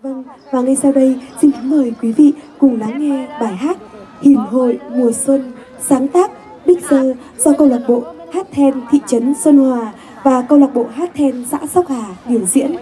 Vâng, và ngay sau đây xin kính mời quý vị cùng lắng nghe bài hát Hìn Hội Mùa Xuân sáng tác Bích Dơ do câu lạc bộ hát then thị trấn Xuân Hòa và câu lạc bộ hát then xã Sóc Hà biểu diễn.